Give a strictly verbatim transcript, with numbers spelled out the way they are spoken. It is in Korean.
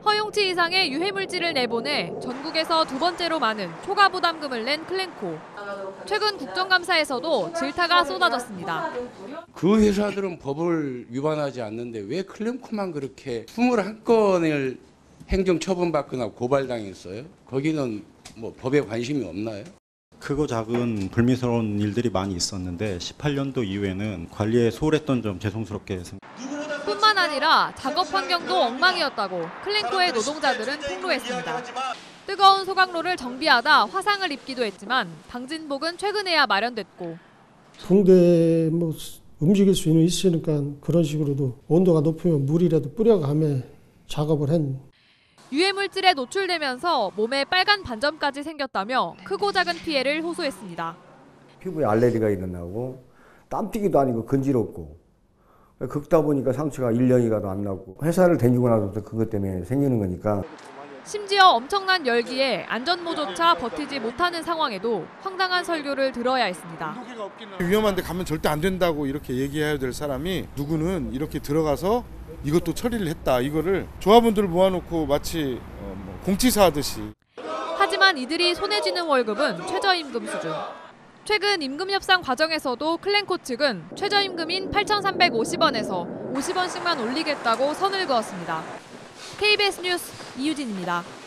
허용치 이상의 유해물질을 내보내 전국에서 두 번째로 많은 초과 부담금을 낸 클렌코. 최근 국정감사에서도 질타가 쏟아졌습니다. 그 회사들은 법을 위반하지 않는데 왜 클렌코만 그렇게 이십일 건을 행정처분받거나 고발당했어요? 거기는 뭐 법에 관심이 없나요? 크고 작은 불미스러운 일들이 많이 있었는데 십팔 년도 이후에는 관리에 소홀했던 점 죄송스럽게 생각합니다. 뿐만 아니라 작업 환경도 엉망이었다고 클렌코의 노동자들은 폭로했습니다. 뜨거운 소각로를 정비하다 화상을 입기도 했지만 방진복은 최근에야 마련됐고. 붕대 뭐 움직일 수는 있으니까 그런 식으로도 온도가 높으면 물이라도 뿌려가며 작업을 했. 유해물질에 노출되면서 몸에 빨간 반점까지 생겼다며 크고 작은 피해를 호소했습니다. 피부에 알레르기가 일어나고 땀띠기도 아니고 건지럽고 긁다 보니까 상처가 일 년이 가도 안 나고 회사를 다니고 나서부터 그것 때문에 생기는 거니까. 심지어 엄청난 열기에 안전모조차 버티지 못하는 상황에도 황당한 설교를 들어야 했습니다. 위험한데 가면 절대 안 된다고 이렇게 얘기해야 될 사람이 누구는 이렇게 들어가서 이것도 처리를 했다. 이거를 조합원들을 모아놓고 마치 공치사 하듯이. 하지만 이들이 손에 쥐는 월급은 최저임금 수준. 최근 임금 협상 과정에서도 클렌코 측은 최저임금인 팔천삼백오십 원에서 오십 원씩만 올리겠다고 선을 그었습니다. 케이비에스 뉴스 이유진입니다.